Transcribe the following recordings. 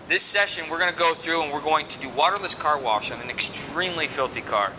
This session we're going to go through and we're going to do waterless car wash on an extremely filthy car.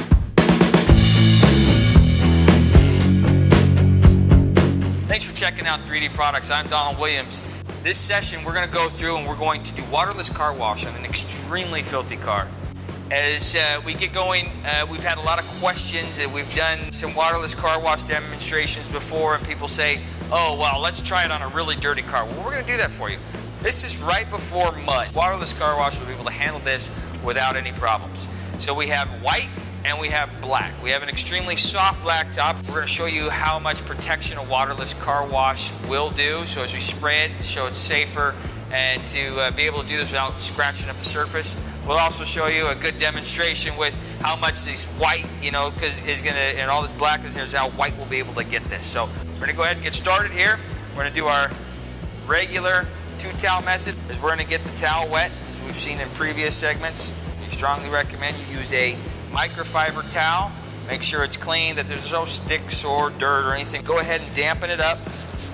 Thanks for checking out 3D Products. I'm Donald Williams. This session we're going to go through and we're going to do waterless car wash on an extremely filthy car. As we get going, we've had a lot of questions and we've done some waterless car wash demonstrations before, and people say, oh, well, let's try it on a really dirty car. Well, we're going to do that for you. This is right before mud. Waterless car wash will be able to handle this without any problems. So we have white and we have black. We have an extremely soft black top. We're going to show you how much protection a waterless car wash will do. So as we spray it, show it's safer, and to be able to do this without scratching up the surface. We'll also show you a good demonstration with how much this white, because is going to, and all this black is here's how white will be able to get this. So we're going to go ahead and get started here. We're going to do our regular 2-towel method. Is we're going to get the towel wet, as we've seen in previous segments. We strongly recommend you use a microfiber towel. Make sure it's clean, that there's no sticks or dirt or anything. Go ahead and dampen it up.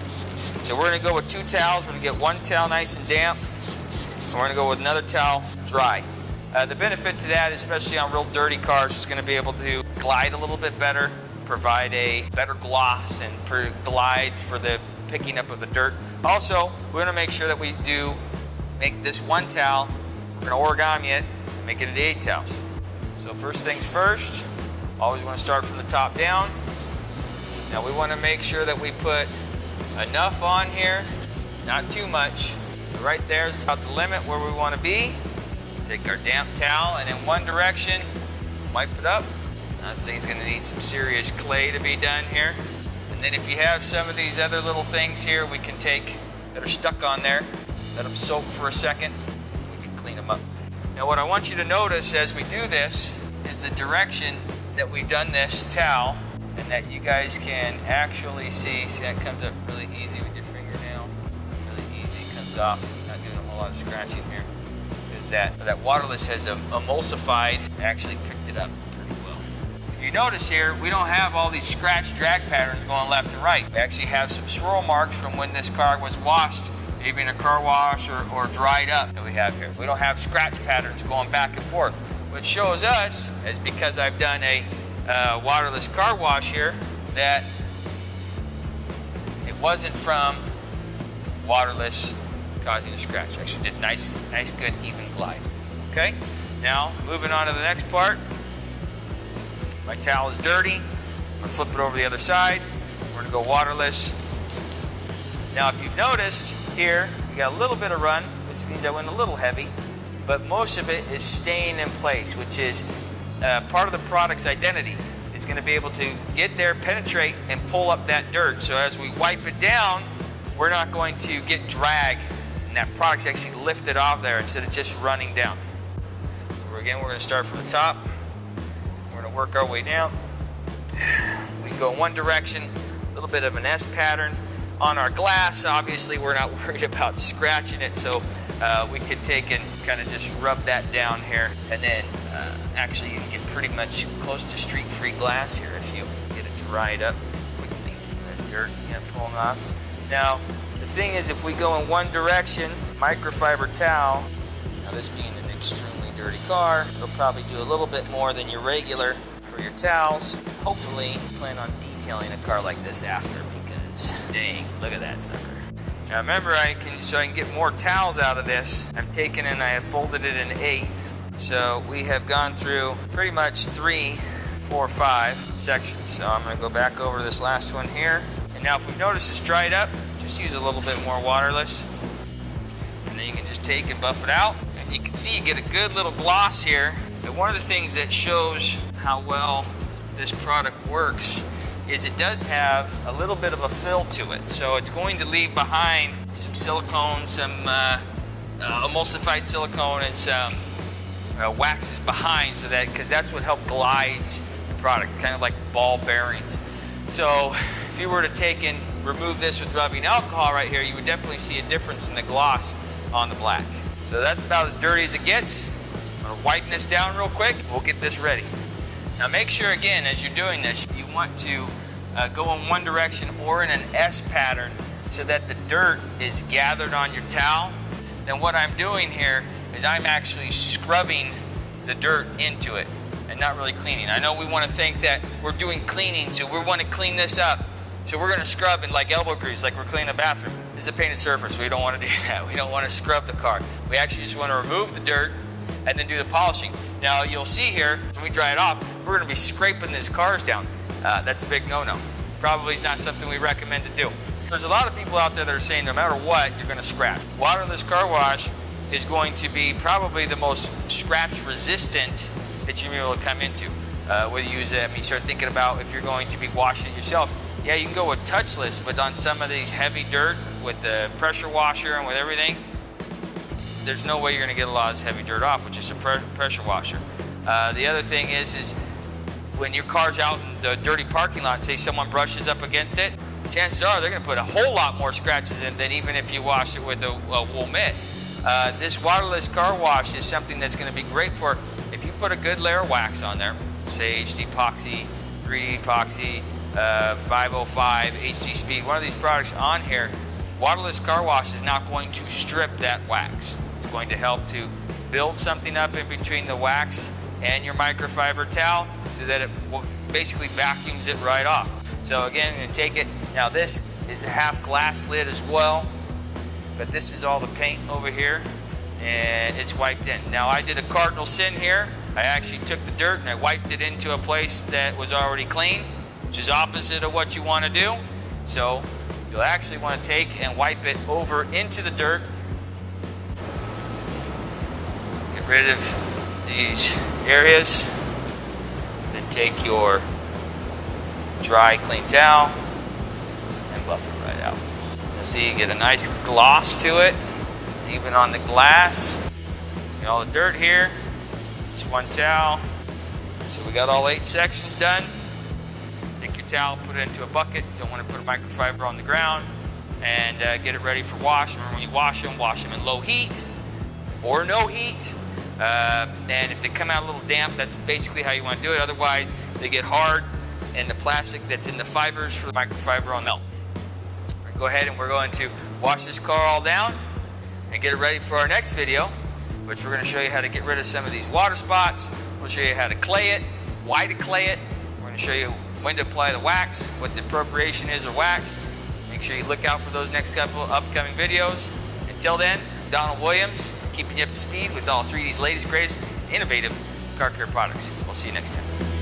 So we're going to go with 2 towels. We're going to get 1 towel nice and damp, and we're going to go with another towel dry. The benefit to that, especially on real dirty cars, is going to be able to glide a little bit better, provide a better gloss, and glide for the picking up of the dirt. Also, we're going to make sure that we do make this 1 towel, we're going to origami it, make it into 8 towels. So first things first, always want to start from the top down. Now we want to make sure that we put enough on here, not too much. Right there is about the limit where we want to be. Take our damp towel and in one direction, wipe it up. Now this thing's going to need some serious clay to be done here. And then if you have some of these other little things here we can take that are stuck on there, let them soak for a second, we can clean them up. Now what I want you to notice as we do this is the direction that we've done this towel, and that you guys can actually see that comes up really easy with your fingernail. Really easy, it comes off. Not doing a whole lot of scratching here. Because that waterless has emulsified, actually picked it up pretty well. If you notice here, we don't have all these scratch drag patterns going left and right. We actually have some swirl marks from when this car was washed, maybe in a car wash or dried up that we have here. We don't have scratch patterns going back and forth. What shows us is because I've done a waterless car wash here, that it wasn't from waterless causing a scratch. Actually did nice good even glide. Okay, now moving on to the next part. My towel is dirty. I'm going to flip it over the other side. We're going to go waterless. Now if you've noticed here, we got a little bit of run, which means I went a little heavy, but most of it is staying in place, which is part of the product's identity. It's going to be able to get there, penetrate, and pull up that dirt. So as we wipe it down, we're not going to get drag, and that product's actually lifted off there instead of just running down. So again, we're going to start from the top. We're going to work our way down. We can go in one direction, a little bit of an S pattern. On our glass, obviously, we're not worried about scratching it, so we could take and kind of just rub that down here, and then actually you can get pretty much close to streak-free glass here if you get it dried up quickly. That dirt, pulling off. Now, the thing is, if we go in one direction, microfiber towel, now this being an extremely dirty car, it'll probably do a little bit more than your regular for your towels. Hopefully, plan on detailing a car like this after, because dang, look at that sucker. Now remember, so I can get more towels out of this, I'm taking and I have folded it in 8. So we have gone through pretty much 3, 4, 5 sections. So I'm going to go back over this last one here. And now if we've noticed it's dried up, just use a little bit more waterless. And then you can just take and buff it out. And you can see you get a good little gloss here. And one of the things that shows how well this product works is it does have a little bit of a fill to it. So it's going to leave behind some silicone, some emulsified silicone, and some waxes behind, so that, because that's what helps glides the product, kind of like ball bearings. So if you were to take and remove this with rubbing alcohol right here, you would definitely see a difference in the gloss on the black. So that's about as dirty as it gets. I'm going to whiten this down real quick. We'll get this ready. Now make sure, again, as you're doing this, you want to go in one direction or in an S pattern so that the dirt is gathered on your towel. then what I'm doing here is I'm actually scrubbing the dirt into it and not really cleaning. I know we want to think that we're doing cleaning, so we want to clean this up. So we're going to scrub in like elbow grease, like we're cleaning a bathroom. This is a painted surface. We don't want to do that. We don't want to scrub the car. We actually just want to remove the dirt and then do the polishing. Now you'll see here, when we dry it off, we're going to be scraping these cars down. That's a big no-no. Probably not something we recommend to do. There's a lot of people out there that are saying no matter what, you're going to scratch. Waterless car wash is going to be probably the most scratch resistant that you'll be able to come into. Whether you use it, you start thinking about if you're going to be washing it yourself. Yeah, you can go with touchless, but on some of these heavy dirt with the pressure washer and with everything, there's no way you're going to get a lot of this heavy dirt off with just a pressure washer. The other thing is when your car's out in the dirty parking lot, say someone brushes up against it, chances are they're going to put a whole lot more scratches in than even if you wash it with a wool mitt. This waterless car wash is something that's going to be great for if you put a good layer of wax on there, say HD Epoxy, 3D Epoxy, 505, HD Speed, one of these products on here. Waterless car wash is not going to strip that wax. It's going to help to build something up in between the wax and your microfiber towel so that it basically vacuums it right off. So again, I'm going to take it. Now this is a half glass lid as well, but this is all the paint over here and it's wiped in. Now I did a cardinal sin here. I actually took the dirt and I wiped it into a place that was already clean, which is opposite of what you want to do. So you'll actually want to take and wipe it over into the dirt. Get rid of these areas. Then take your dry, clean towel and buff it right out. You'll see you get a nice gloss to it, even on the glass. Get all the dirt here. Just one towel. So we got all 8 sections done. Take your towel, put it into a bucket. You don't want to put a microfiber on the ground. And get it ready for wash. Remember, when you wash them in low heat or no heat. And if they come out a little damp, that's basically how you want to do it. Otherwise, they get hard and the plastic that's in the fibers for the microfiber will melt. Go ahead and we're going to wash this car all down and get it ready for our next video, which we're going to show you how to get rid of some of these water spots. We'll show you how to clay it, why to clay it. We're going to show you when to apply the wax, what the appropriation is of wax. Make sure you look out for those next couple upcoming videos. Until then, Donald Williams, keeping you up to speed with all 3D's latest, greatest, innovative car care products. We'll see you next time.